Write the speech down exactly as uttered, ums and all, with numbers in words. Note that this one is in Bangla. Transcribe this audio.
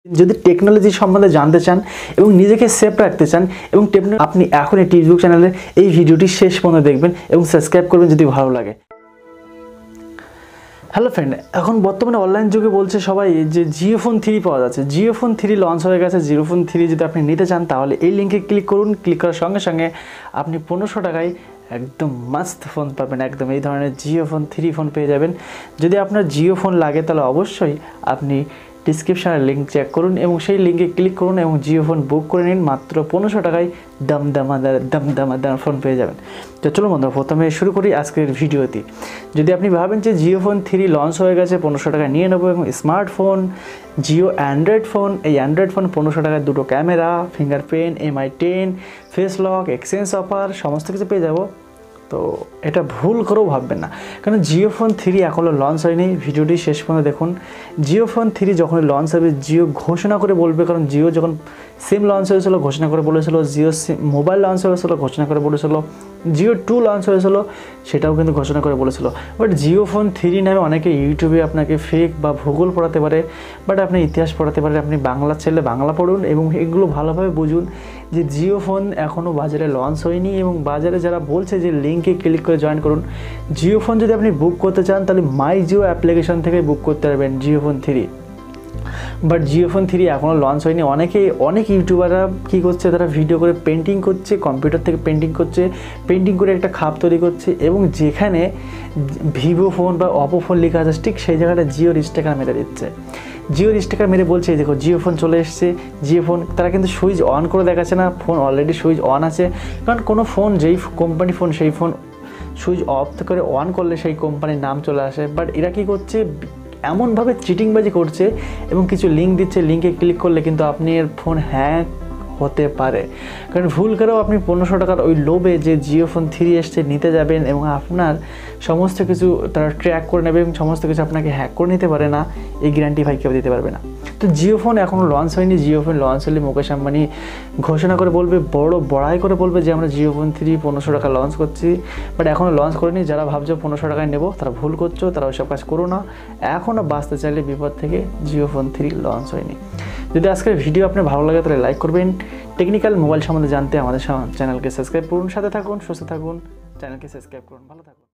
যদি টেকনোলজি সম্বন্ধে জানতে চান এবং নিজেকে সেফ রাখতে চান এবং আপনি এখন এই টিউব চ্যানেলের এই ভিডিওটি শেষ পর্যন্ত দেখবেন এবং সাবস্ক্রাইব করবেন যদি ভালো লাগে। হ্যালো ফ্রেন্ড, এখন বর্তমানে অনলাইন যুগে বলছে সবাই যে জিও ফোন থ্রি পাওয়া যাচ্ছে। জিও ফোন থ্রি লঞ্চ হয়ে গেছে। জিও ফোন থ্রি যদি আপনি নিতে চান তাহলে এই লিঙ্কে ক্লিক করুন। ক্লিক করার সঙ্গে সঙ্গে আপনি পনেরোশো টাকায় একদম মাস্ত ফোন পাবেন। একদম এই ধরনের জিও ফোন থ্রি ফোন পেয়ে যাবেন। যদি আপনার জিও ফোন লাগে তাহলে অবশ্যই আপনি ডিসক্রিপশানের লিঙ্ক চেক করুন এবং সেই লিঙ্কে ক্লিক করুন এবং জিও ফোন বুক করে নিন। মাত্র পনেরোশো টাকায় দাম দামাদার দাম দামাদার ফোন পেয়ে যাবেন। তো চলো বন্ধুরা, প্রথমে শুরু করি আজকের ভিডিওটি। যদি আপনি ভাবেন যে জিও ফোন থ্রি লঞ্চ হয়ে গেছে, পনেরোশো টাকা নিয়ে নেবো এবং স্মার্টফোন জিও অ্যান্ড্রয়েড ফোন, এই অ্যান্ড্রয়েড ফোন পনেরোশো টাকায় দুটো camera, fingerprint, MI ten, face lock, exchange offer সমস্ত কিছু পেয়ে যাবো, তো এটা ভুল করেও ভাববেন না। কারণ জিও ফোন থ্রি এখনও লঞ্চ হয়নি। ভিডিওটি শেষ পর্যন্ত দেখুন। জিও ফোন থ্রি যখন লঞ্চ হবে জিও ঘোষণা করে বলবে, কারণ জিও যখন সিম লঞ্চ হয়েছিল ঘোষণা করে বলেছিল, জিও সিম মোবাইল লঞ্চ হয়েছিল ঘোষণা করে বলেছিল, জিও টু লঞ্চ হয়েছিল সেটাও কিন্তু ঘোষণা করে বলেছিল। বাট জিও ফোন থ্রি নামে অনেকে ইউটিউবে আপনাকে ফেক বা ভূগোল পড়াতে পারে, বাট আপনি ইতিহাস পড়াতে পারে। আপনি বাংলা ছেলে বাংলা পড়ুন এবং এগুলো ভালোভাবে বুঝুন যে জিও ফোন এখনও বাজারে লঞ্চ হয়নি এবং বাজারে যারা বলছে যে লিঙ্কে ক্লিক করে জয়েন করুন। জিও ফোন যদি আপনি বুক করতে চান তাহলে মাই জিও অ্যাপ্লিকেশন থেকে বুক করতে পারবেন Jio phone three. But Jio phone three এখনও লঞ্চ হয়নি। অনেকে অনেক ইউটিউবাররা কী করছে, তারা ভিডিও করে পেন্টিং করছে, কম্পিউটার থেকে পেন্টিং করছে, পেন্টিং করে একটা খাপ তৈরি করছে এবং যেখানে ভিভো ফোন বা অপো ফোন লেখা আছে ঠিক সেই জায়গাটা জিওর স্টিকার মেরে দিচ্ছে। জিওর স্টিকার মেরে বলছে দেখো জিও ফোন চলে এসছে, জিও ফোন। তারা কিন্তু সুইচ অন করে দেখাচ্ছে না, ফোন অলরেডি সুইচ অন আছে। কারণ কোনো ফোন যেই কোম্পানি ফোন সেই ফোন সুইচ অফ করে অন করলে সেই কোম্পানির নাম চলে আসে। বাট এরা কী করছে, এমনভাবে চিটিংবাজি করছে এবং কিছু লিঙ্ক দিচ্ছে, লিঙ্কে ক্লিক করলে কিন্তু আপনি এর ফোন হ্যাক হতে পারে। কারণ ভুল করেও আপনি পনেরোশো টাকার ওই লোভে যে জিও ফোন থ্রি এসছে নিতে যাবেন এবং আপনার সমস্ত কিছু তারা ট্র্যাক করে নেবে এবং সমস্ত কিছু আপনাকে হ্যাক করে নিতে পারে না, এই গ্যারান্টি ভাই কেউ দিতে পারবে না। তো জিও ফোন এখনও লঞ্চ হয়নি। জিও ফোন লঞ্চ হলে মুকেশ আম্বানি ঘোষণা করে বলবে, বড় বড়াই করে বলবে যে আমরা জিও ফোন থ্রি পনেরোশো টাকা লঞ্চ করছি। বাট এখনও লঞ্চ করেনি। যারা ভাবছো পনেরোশো টাকায় নেবো তারা ভুল করছো, তারা ওইসব কাজ করো না। এখনও বাঁচতে চাইলে বিপদ থেকে জিও ফোন থ্রি লঞ্চ হয়নি। যদি আজকের ভিডিও আপনার ভালো লাগে তাহলে লাইক করবেন। টেকনিক্যাল মোবাইল সম্বন্ধে জানতে আমাদের চ্যানেলকে সাবস্ক্রাইব করুন। সাথে থাকুন, সুস্থ থাকুন, চ্যানেলকে সাবস্ক্রাইব করুন, ভালো থাকুন।